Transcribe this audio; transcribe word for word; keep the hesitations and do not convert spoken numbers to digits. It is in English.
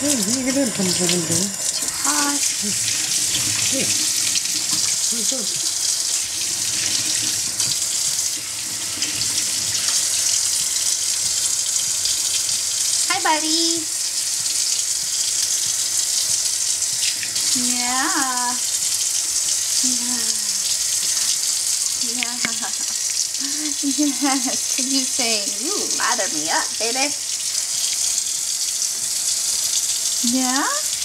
hot. Hi, buddy. Yeah. Yeah. Yeah. Yes. Can you say, ooh, lather me up, baby? Yeah?